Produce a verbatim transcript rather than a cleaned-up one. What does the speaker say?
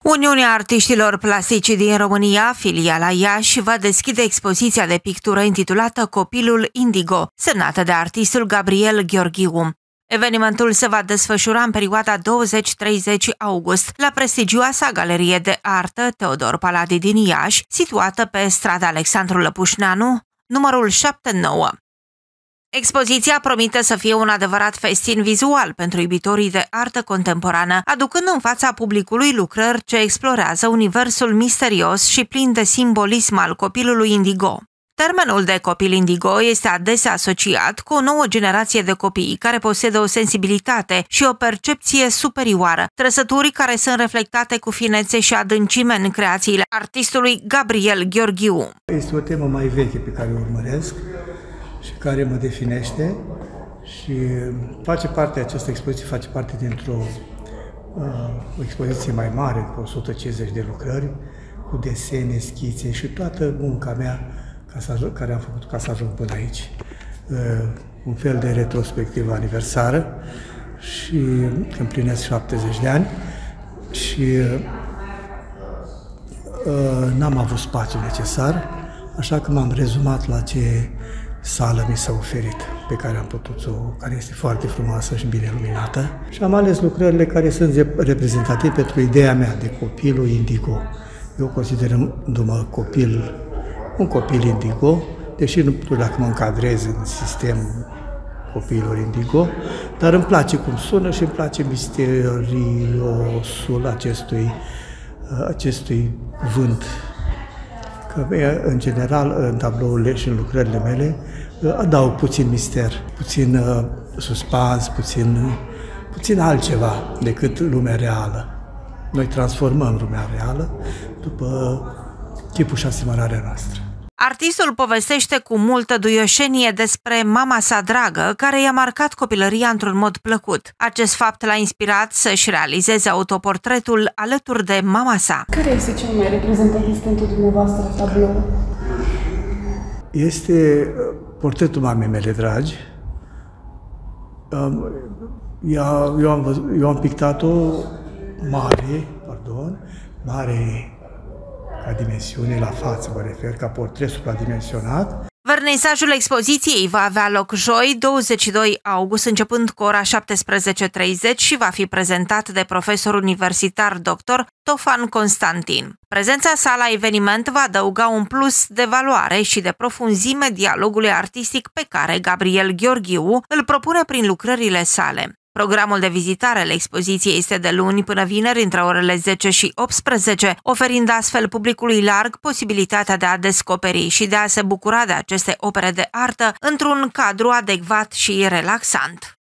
Uniunea Artiștilor Plastici din România, filiala Iași, va deschide expoziția de pictură intitulată Copilul Indigo, semnată de artistul Gabriel Gheorghiu. Evenimentul se va desfășura în perioada douăzeci-treizeci august la prestigioasa galerie de artă Teodor Paladi din Iași, situată pe strada Alexandru Lăpușneanu, numărul șaptezeci și nouă. Expoziția promite să fie un adevărat festin vizual pentru iubitorii de artă contemporană, aducând în fața publicului lucrări ce explorează universul misterios și plin de simbolism al copilului indigo. Termenul de copil indigo este adesea asociat cu o nouă generație de copii care posedă o sensibilitate și o percepție superioară, trăsături care sunt reflectate cu finețe și adâncime în creațiile artistului Gabriel Gheorghiu. Este o temă mai veche pe care o urmăresc și care mă definește și face parte, această expoziție face parte dintr-o uh, o expoziție mai mare, cu o sută cincizeci de lucrări, cu desene, schițe și toată munca mea ca să ajung, care am făcut ca să ajung până aici. Uh, un fel de retrospectivă aniversară și împlinesc șaptezeci de ani și uh, n-am avut spațiu necesar, așa că m-am rezumat la ce sală mi s-a oferit, pe care am putut-o, care este foarte frumoasă și bine luminată. Și am ales lucrările care sunt reprezentative pentru ideea mea de copilul indigo. Eu considerându-mă copil, un copil indigo, deși nu știu dacă mă încadrez în sistemul copilor indigo, dar îmi place cum sună și îmi place misteriosul acestui, acestui cuvânt. Că, în general, în tablourile și în lucrările mele, adaug puțin mister, puțin uh, suspans, puțin, puțin altceva decât lumea reală. Noi transformăm lumea reală după chipul și asemănarea noastră. Artistul povestește cu multă duioșenie despre mama sa dragă, care i-a marcat copilăria într-un mod plăcut. Acest fapt l-a inspirat să-și realizeze autoportretul alături de mama sa. Care este cel mai reprezentativ pentru dumneavoastră tablou? Este portretul mamei mele dragi. Eu, eu, am, văzut, eu am pictat-o mare, pardon, mare ca dimensiune, la față mă refer, ca portret supradimensionat. Vernisajul expoziției va avea loc joi, douăzeci și doi august, începând cu ora șaptesprezece treizeci și va fi prezentat de profesor universitar doctor Tofan Constantin. Prezența sa la eveniment va adăuga un plus de valoare și de profunzime dialogului artistic pe care Gabriel Gheorghiu îl propune prin lucrările sale. Programul de vizitare al expoziției este de luni până vineri între orele zece și optsprezece, oferind astfel publicului larg posibilitatea de a descoperi și de a se bucura de aceste opere de artă într-un cadru adecvat și relaxant.